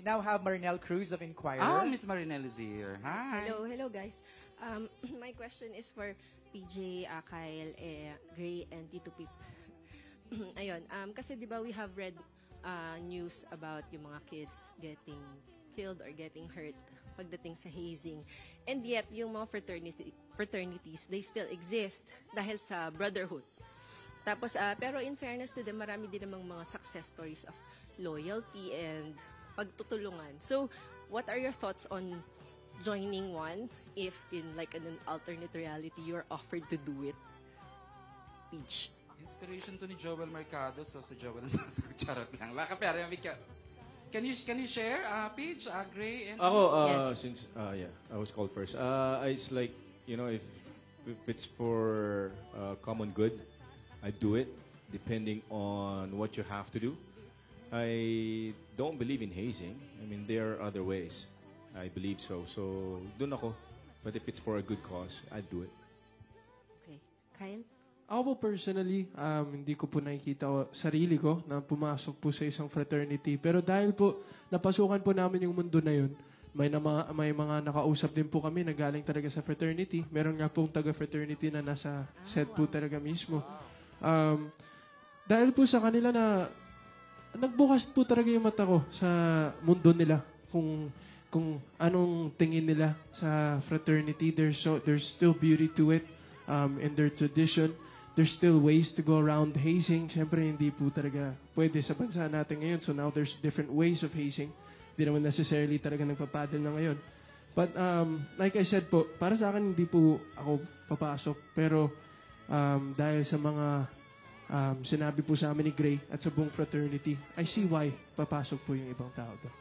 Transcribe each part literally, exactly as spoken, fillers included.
We now have Marinelle Cruz of Inquirer. Ah, Miss Marinelle is here. Hi. Hello, hello guys. Um, my question is for P J, uh, Kyle, eh, Gray, and Tito Pip. Ayun, um, kasi di ba we have read uh, news about yung mga kids getting killed or getting hurt pagdating sa hazing. And yet, yung mga fraternity, fraternities, they still exist dahil sa brotherhood. Tapos, uh, pero in fairness to them, marami din namang mga success stories of loyalty and pagtutulungan. So, what are your thoughts on joining one if in like an alternate reality you're offered to do it? Peach. Inspiration to ni Joel Mercado, so si Joel ang sasagot. Charot lang. Laka, pero yung Mika. Can you can you share, uh, Paige, uh, Gray, and... Ako, uh, Yes. since, uh, yeah, I was called first. Uh, it's like, you know, if, if it's for uh, common good, I do it, depending on what you have to do. I don't believe in hazing. I mean, there are other ways. I believe so. So, dun ako. But if it's for a good cause, I do it. Okay. Kyle? Ako po personally, um, hindi ko po nakikita o- sarili ko na pumasok po sa isang fraternity. Pero dahil po, napasukan po namin yung mundo na yun, may, na mga, may mga nakausap din po kami na galing talaga sa fraternity. Meron nga pong taga-fraternity na nasa set po talaga mismo. Um, dahil po sa kanila na nagbukas po talaga yung mata ko sa mundo nila. Kung kung anong tingin nila sa fraternity. There's, so, there's still beauty to it um, in their tradition. There's still ways to go around hazing. Siyempre, hindi po talaga pwede sa bansa natin ngayon. So now there's different ways of hazing. Hindi naman necessarily talaga nagpapadel na ngayon. But um, like I said po, para sa akin hindi po ako papasok. Pero um, dahil sa mga um, sinabi po sa amin ni Gray at sa buong fraternity, I see why papasok po yung ibang tao doon.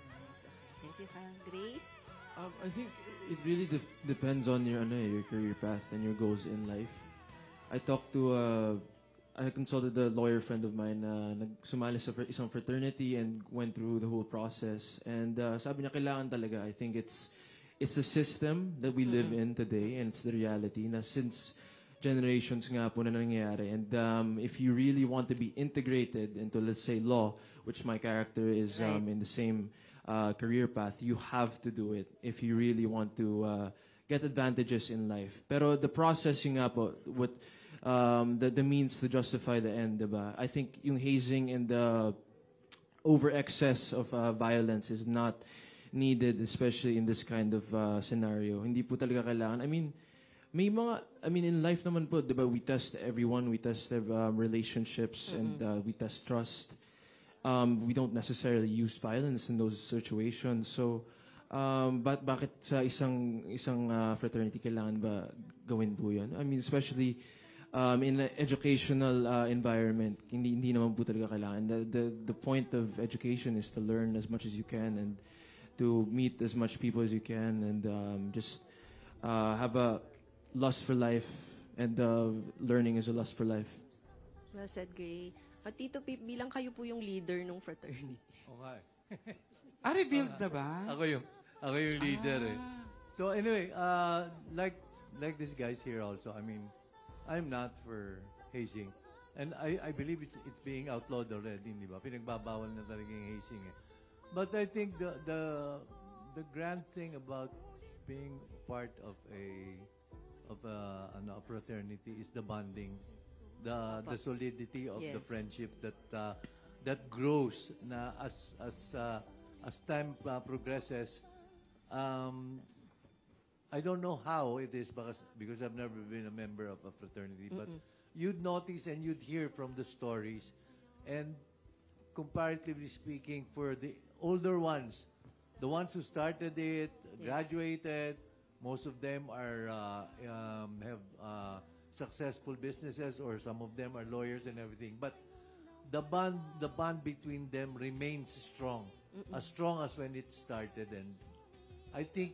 Thank you, Kyle. Gray? Um, I think it really de- depends on your ano, eh, your career path and your goals in life. I talked to, uh, I consulted a lawyer friend of mine na nagsumali sa fr- isang fraternity and went through the whole process. And uh, sabi niya, kailangan talaga. I think it's it's a system that we live in today, and it's the reality na since generations nga po na nangyayari. And um, if you really want to be integrated into, let's say, law, which my character is um, in the same uh, career path, you have to do it if you really want to uh, get advantages in life. Pero the process yung nga po, what, um, the, the means to justify the end, diba? I think yung hazing and the over-excess of uh, violence is not needed, especially in this kind of uh, scenario. Hindi po talaga kailangan. I mean, may mga, I mean, in life naman po, diba, we test everyone, we test their um, relationships, and uh, we test trust. Um, we don't necessarily use violence in those situations. So, um, but bakit sa isang isang uh, fraternity kailangan ba gawin po yun? I mean, especially um, in an educational uh, environment, hindi hindi naman po talaga kailangan. The, the the point of education is to learn as much as you can and to meet as much people as you can and um, just uh, have a lust for life, and uh, learning is a lust for life. Well said, Gray. At Tito Pip, bilang kayo po yung leader ng fraternity. Okay. Ah, rebuild na ba? Ako yung, ako yung leader eh. So anyway, uh, like, like these guys here also, I mean, I'm not for hazing. And I, I believe it's, it's being outlawed already, di ba? Pinagbabawal na talaga yung hazing eh. But I think the, the, the grand thing about being part of a, of a, ano, a fraternity is the bonding, the the solidity of the Yes. friendship that uh, that grows na as as uh, as time uh, progresses. Um, I don't know how it is because because I've never been a member of a fraternity, but you'd notice and you'd hear from the stories, and comparatively speaking, for the older ones, the ones who started it, Yes. graduated, most of them are uh, um, have uh, successful businesses, or some of them are lawyers and everything. But the bond, the bond between them remains strong, as strong as when it started. And I think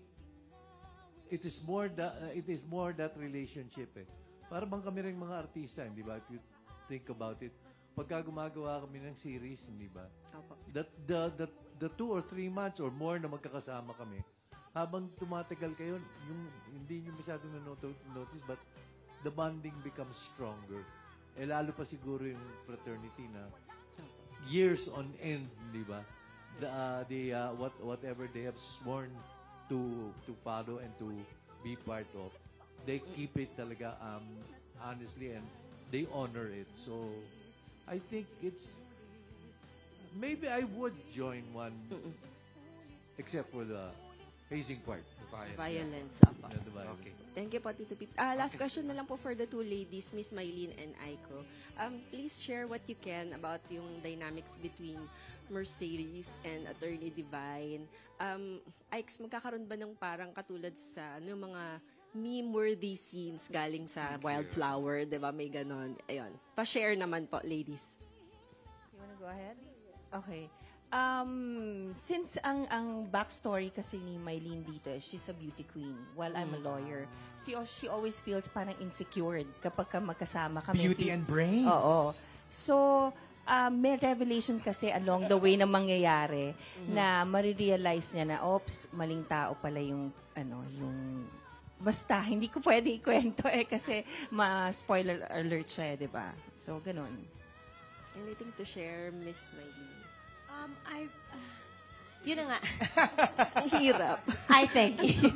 it is more that uh, it is more that relationship. Eh. Para bang kami rin mga artista, di ba? If you think about it, pagka gumagawa kami ng series, di ba? Opo. That the the the two or three months or more na magkakasama kami, habang tumatagal kayo, yung hindi nyo masyadong na-notice, but the bonding becomes stronger. Eh, lalo pa siguro yung fraternity na years on end, di ba? the, uh, the uh, what whatever they have sworn to to follow and to be part of, they keep it talaga um, honestly, and they honor it. So I think it's maybe I would join one, except for the hazing part. Violence. Apa. Yeah, the violence. Okay. Thank you po, Tito Pete. Ah, last question na lang po for the two ladies, Miss Mylene and Aiko. Um, please share what you can about yung dynamics between Mercedes and Attorney Divine. Um, Aikes, magkakaroon ba ng parang katulad sa ano, mga meme-worthy scenes galing sa Wildflower, di ba? May ganon. Ayun. Pa-share naman po, ladies. You wanna go ahead? Okay. Um, since ang ang backstory kasi ni Mylene dito, she's a beauty queen while I'm a lawyer. She, al- she always feels parang insecure kapag ka magkasama kami. Beauty and brains. Oo. So, um, may revelation kasi along the way na mangyayari na marirealize niya na, oops, maling tao pala yung, ano, yung, basta, hindi ko pwede ikwento eh kasi ma-spoiler alert siya, di ba? So, ganun. Anything to share, Miss Mylene? Um, I, uh, yun na nga. Ang hirap. I thank you.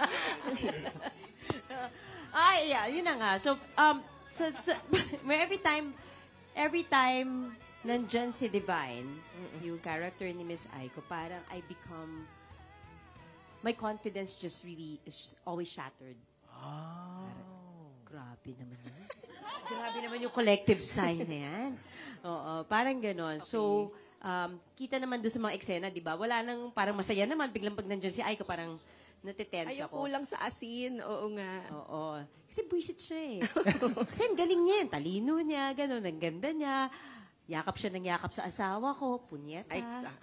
Ay, yeah, yun na nga. So, um, so, so every time, every time nandyan si Divine, yung character ni Miss Aiko, parang I become, my confidence just really is always shattered. Oh. Grabe naman yun. Grabe naman yung collective sign na yan. Oo, parang ganon. So, um, kita naman doon sa mga eksena, di ba? Wala nang parang masaya naman. Biglang pag nandyan si Aiko, parang natitense Ay, yung ako. kulang sa asin. Oo nga. Oo. Kasi buisit siya eh. Kasi ang galing niya. Ang talino niya, gano'n. Ang ganda niya. Yakap siya ng yakap sa asawa ko. Punyeta. Ay, sa-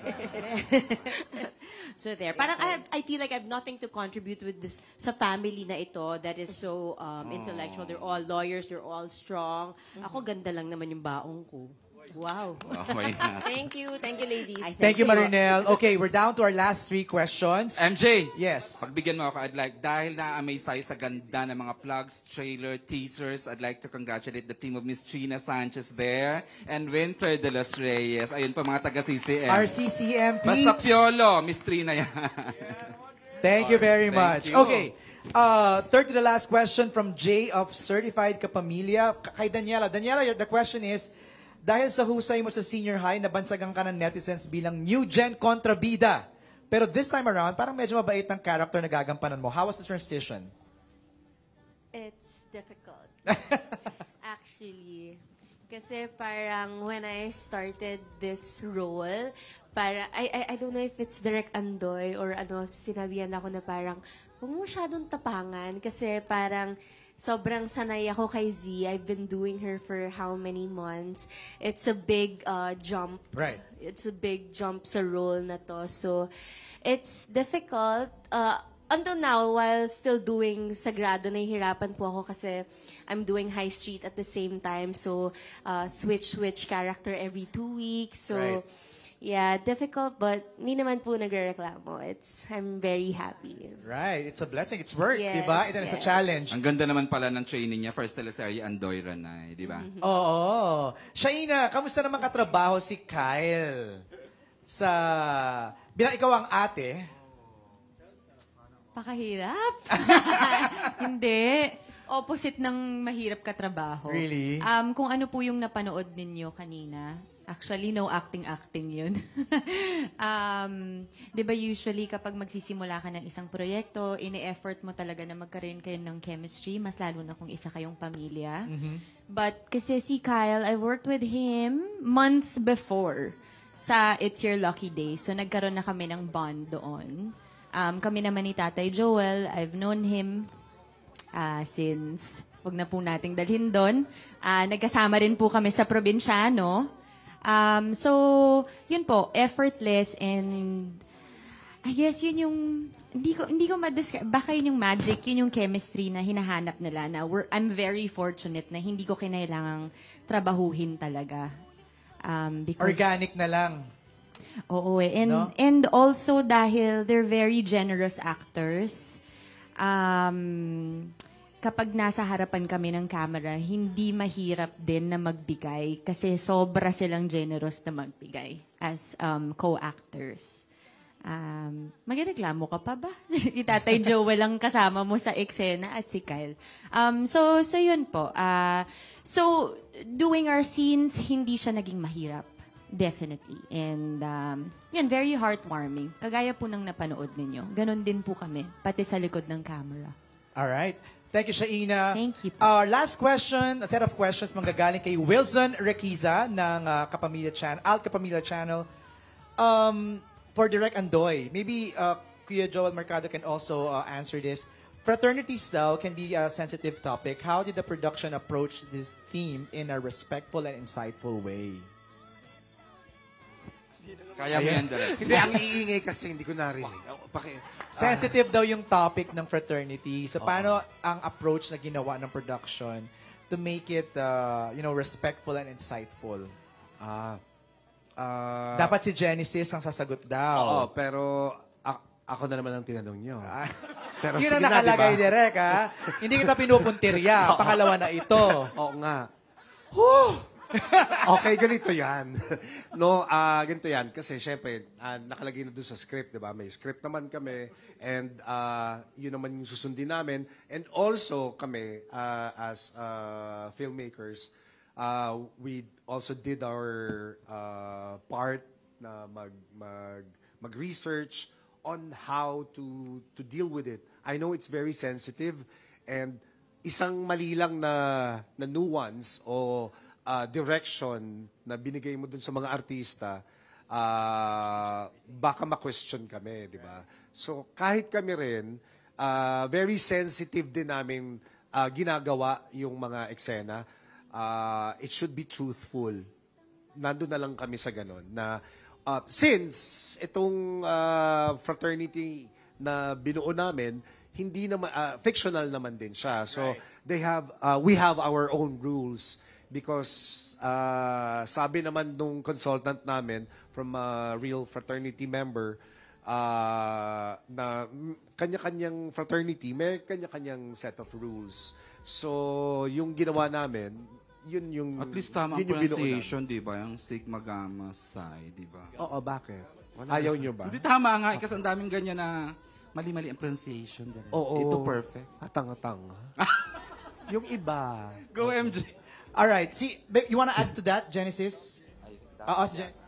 So there. Parang I, have, I feel like I have nothing to contribute with this sa family na ito that is so um, intellectual. They're all lawyers. They're all strong. Ako, ganda lang naman yung baong ko. Wow. Okay na. Thank you. Thank you, ladies. Ay, Thank you, Marinel. Okay, we're down to our last three questions. M J! Yes. Pagbigyan mo ako, I'd like, dahil na-amaze tayo sa ganda ng mga plugs, trailer, teasers, I'd like to congratulate the team of Miss Trina Sanchez there and Winter de los Reyes. Ayun pa mga taga-C C M. R C C M peeps. Basta Piolo, Miss Trina yan. Thank you very Thank much. you. Okay. Uh, third to the last question from Jay of Certified Kapamilya. K- Kay Daniela. Daniela, your- the question is, dahil sa husay mo sa senior high, nabansagan ka ng netizens bilang new gen kontrabida. Pero this time around, parang medyo mabait ng character na gagampanan mo. How was the transition? It's difficult. Actually. Kasi parang when I started this role, para I, I I don't know if it's Direk Andoy or ano, sinabihan ako na parang huwag mo masyadong tapangan kasi parang sobrang sanay ako kay Z. I've been doing her for how many months. It's a big uh, jump. Right. It's a big jump sa role na to. So, it's difficult. Uh, until now, while still doing Sagrado, nahihirapan po ako kasi I'm doing High Street at the same time. So, uh, switch-switch character every two weeks. So, Right. yeah, difficult, but hindi naman po nagrereklamo. It's, I'm very happy. Right. It's a blessing. It's work, Yes, di ba? It's a yes. challenge. Ang ganda naman pala ng training niya, first teleserye, Andoy Ranay, di ba? Oo. Shaina, kamusta naman katrabaho si Kyle? Sa, bilang ikaw ang ate, Pakahirap? Hindi. Opposite ng mahirap katrabaho. Really? Um, kung ano po yung napanood ninyo kanina, actually, no acting-acting yun. um, di ba usually kapag magsisimula ka ng isang proyekto, ini-effort mo talaga na magkaroon kayo ng chemistry, mas lalo na kung isa kayong pamilya. But kasi si Kyle, I worked with him months before sa It's Your Lucky Day. So nagkaroon na kami ng bond doon. Um, kami naman ni Tatay Joel, I've known him uh, since, wag na po nating dalhin doon. Uh, nagkasama rin po kami sa probinsyano. Um, so, yun po, effortless and I guess yun yung, hindi ko, hindi ko ma-describe, baka yun yung magic, yun yung chemistry na hinahanap nila na we're, I'm very fortunate na hindi ko kinailangang trabahuhin talaga. Um, because, organic na lang. Oo eh. And, No? and also dahil they're very generous actors, um, kapag nasa harapan kami ng camera, hindi mahirap din na magbigay kasi sobra silang generous na magbigay as um, co-actors. Um, magreklamo ka pa ba? Si Tatay Joel lang kasama mo sa eksena at si Kyle. Um, so, so yun po. Uh, so, doing our scenes, hindi siya naging mahirap. Definitely. And um, yan, very heartwarming. Kagaya po ng napanood ninyo. Ganon din po kami, pati sa likod ng camera. Alright. Thank you, Shaina. Thank you. Our last question, a set of questions manggagaling kay Wilson Requiza ng uh, Kapamilya Channel, Alt Kapamilya Channel. Um, for Direk Andoy, maybe uh, Kuya Joel Mercado can also uh, answer this. Fraternities daw can be a sensitive topic. How did the production approach this theme in a respectful and insightful way? Kaya mo yan, Direk. Hindi, ang iingay kasi hindi ko narinig. Oh, paki, Sensitive daw yung topic ng fraternity. So, paano ang approach na ginawa ng production to make it, uh, you know, respectful and insightful? Ah, ah, Dapat si Genesis ang sasagot Oo, daw. pero a- ako na naman ang tinanong nyo. Pero Yun sige ang na, nakalagay, diba? Direk, ha? Hindi kita pinupuntirya. Pangalawa na ito. Oo nga. Whew! Okay, ganito yan. No, ah ganito yan. Kasi syempre, ah, nakalagay na doon sa script, di ba? May script naman kami. And ah, yun naman yung susundin namin. And also kami, ah, as ah, filmmakers, ah, we also did our ah, part na mag, mag, mag-research on how to to deal with it. I know it's very sensitive and isang mali lang na, na nuance o Uh, direction na binigay mo dun sa mga artista, uh, baka ma-question kami, di ba? So, kahit kami rin, uh, very sensitive din namin uh, ginagawa yung mga eksena. Uh, it should be truthful. Nandun na lang kami sa ganun. Na, uh, since itong uh, fraternity na binuo namin, hindi naman, uh, fictional naman din siya. So, they have, uh, we have our own rules. Because uh, sabi naman nung consultant namin from a real fraternity member uh, na kanya-kanyang fraternity, may kanya-kanyang set of rules. So, yung ginawa namin, yun yung At least tama ang yun yung binuo pronunciation, di ba? Yung Sigma Gamma Psi, di ba? namin. Oo, bakit? Ayaw nyo ba? Hindi tama nga, eh, kasi ang daming ganyan na mali-mali ang pronunciation. Direk. Oo. Ito perfect. Atang-atang. Yung iba. Go, M J. All right. See, but you want to add to that, Genesis? Uh, uh, si Gen-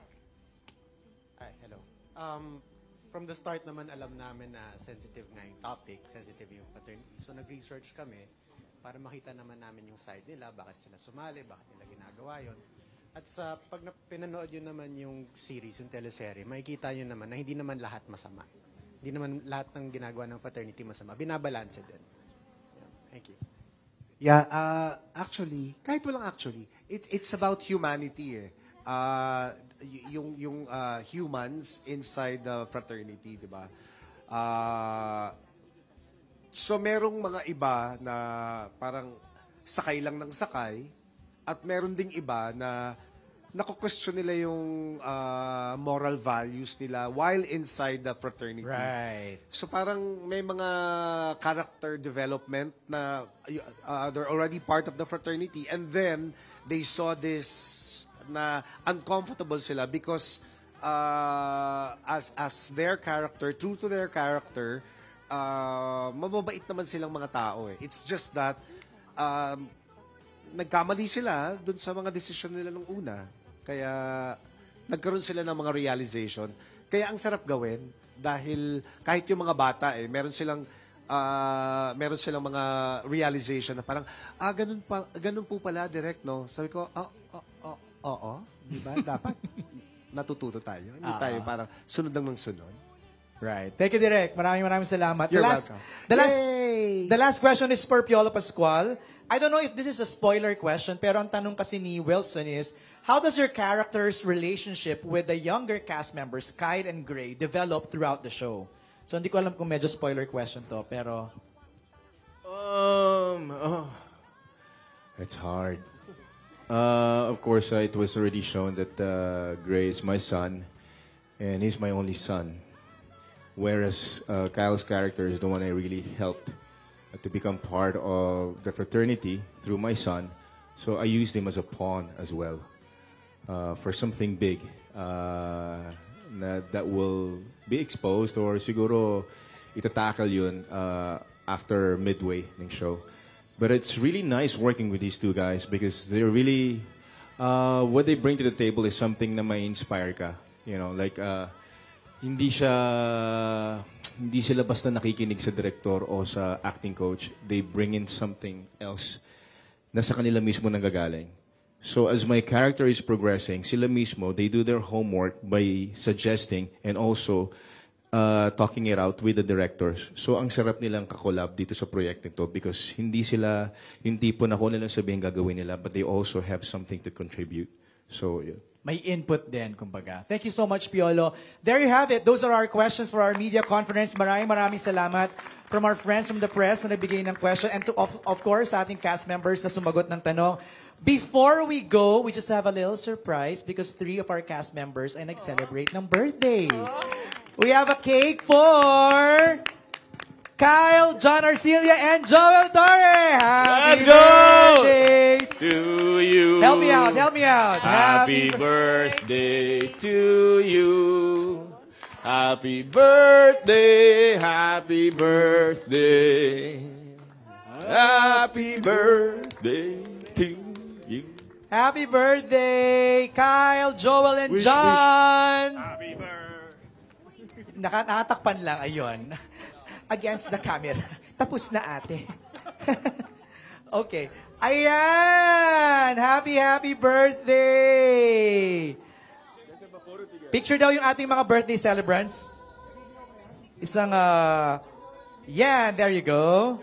Ay, hello. Um, from the start naman, alam namin na sensitive nga yung topic, sensitive yung fraternity. So, nag-research kami para makita naman namin yung side nila, bakit sila sumali, bakit nila ginagawa yon. At sa pag na, pinanood yun naman yung series, yung teleserye, makikita yun naman na hindi naman lahat masama. Hindi naman lahat ng ginagawa ng fraternity masama. Binabalanse din. Yeah. Thank you. Yeah, uh, actually, kahit walang actually, it, it's about humanity eh. Uh, y- yung yung uh, humans inside the fraternity, di ba? Uh, so merong mga iba na parang sakay lang ng sakay at meron ding iba na nako-question nila yung uh, moral values nila while inside the fraternity. Right. So parang may mga character development na uh, they're already part of the fraternity and then they saw this na uncomfortable sila because uh, as as their character, true to their character, uh, mababait naman silang mga tao eh. It's just that um, nagkamali sila dun sa mga desisyon nila nung una. Kaya nagkaroon sila ng mga realization. Kaya ang sarap gawin dahil kahit yung mga bata eh, meron silang uh, meron silang mga realization na parang, ah, ganun, pa, ganun po pala, direct, no? Sabi ko, oo, oh, oo, oh, oo, di ba? Dapat natututo tayo. Hindi Ah. tayo parang sunod lang ng sunod. Right. Thank you, Direk. Maraming maraming salamat. You're the last, welcome. The last, Yay! the last question is for Piolo Pascual. I don't know if this is a spoiler question, pero ang tanong kasi ni Wilson is, how does your character's relationship with the younger cast members, Kyle and Gray, develop throughout the show? So hindi ko alam kung medyo spoiler question to, pero... Um, oh, it's hard. Uh, of course, uh, it was already shown that uh, Gray is my son, and he's my only son. Whereas uh, Kyle's character is the one I really helped to become part of the fraternity through my son. So I used him as a pawn as well uh, for something big uh, na, that will be exposed or siguro itatackle yun uh, after midway ng show. But it's really nice working with these two guys because they're really, uh, what they bring to the table is something na may inspire ka. You know, like, uh, hindi siya, hindi sila basta nakikinig sa director o sa acting coach. They bring in something else na sa kanila mismo nanggagaling. So as my character is progressing, sila mismo, they do their homework by suggesting and also uh, talking it out with the directors. So ang sarap nilang kakolab dito sa proyekto to because hindi sila, yung tipo na kung nilang sabihin gagawin nila, but they also have something to contribute. So, yun. May input din, kumbaga. Thank you so much, Piolo. There you have it. Those are our questions for our media conference. Maraming maraming salamat from our friends from the press na nagbigay ng question and to, of, of course, sa ating cast members na sumagot ng tanong. Before we go, we just have a little surprise because three of our cast members ay nag-celebrate ng birthday. We have a cake for Kyle, John Arcilia, and Joel Torre. Happy Let's go! birthday To you. Help me out, help me out. Happy, Happy birthday to you. Happy birthday, happy birthday. Happy birthday to you. Happy birthday, Kyle, Joel, and John. Happy birthday. Naka, nakatakpan lang, ayun. Against the camera. Tapos na ate. Okay. Ayan! Happy, happy birthday! Picture daw yung ating mga birthday celebrants. Isang, uh, yan, there you go.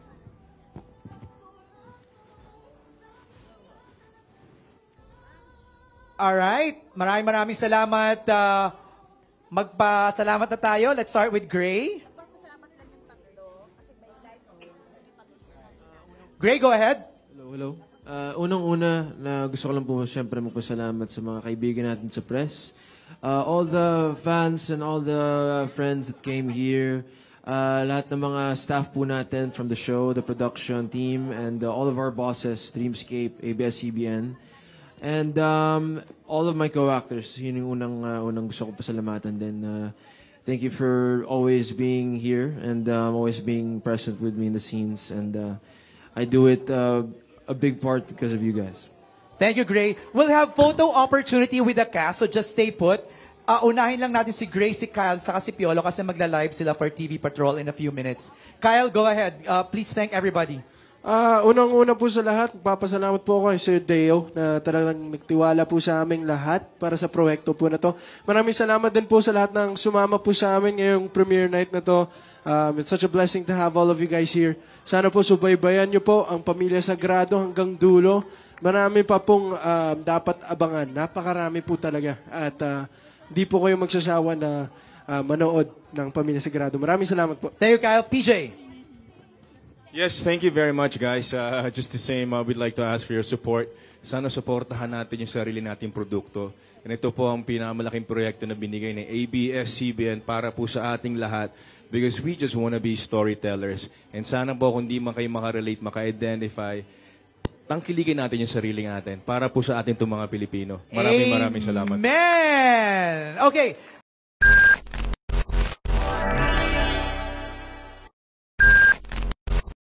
Alright. Maraming maraming salamat. Uh, magpasalamat na tayo. Let's start with Gray. Gray, go ahead. Hello, hello. Uh, unang-una, na gusto ko lang po siyempre magpasalamat sa mga kaibigan natin sa press. Uh, all the fans and all the friends that came here. Uh, lahat ng mga staff po natin from the show, the production team, and uh, all of our bosses, Dreamscape, A B S C B N. And um, all of my co-actors, yun yung unang, uh, unang gusto ko pasalamatan din. Uh, thank you for always being here and um, always being present with me in the scenes. And uh, I do it uh, a big part because of you guys. Thank you, Gray. We'll have photo opportunity with the cast, so just stay put. Uh, unahin lang natin si Gray, si Kyle, saka si Piolo kasi magla-live sila for T V Patrol in a few minutes. Kyle, go ahead. Uh, please thank everybody. Ah, unang-una po sa lahat, papasalamat po ako kay Sir Deo na talagang nagtiwala po sa aming lahat para sa proyekto po na to. Maraming salamat din po sa lahat ng sumama po sa amin ngayong premiere night na to. Um, it's such a blessing to have all of you guys here. Sana po subaybayan niyo po ang Pamilya Sagrado hanggang dulo. Marami pa pong um, dapat abangan. Napakarami po talaga. At uh, di po kayo magsasawa na uh, manood ng Pamilya Sagrado. Maraming salamat po. Thank you, Kyle. P J. Yes, thank you very much, guys. Uh, just the same, uh, we'd like to ask for your support. Sana supportahan natin yung sarili nating produkto. And ito po ang pinakamalaking proyekto na binigay ng A B S C B N para po sa ating lahat because we just want to be storytellers. And sana po kung di man kayo makarelate, maka-identify, tangkiligin natin yung sarili natin para po sa ating itong mga Pilipino. Maraming maraming salamat. Amen! Okay.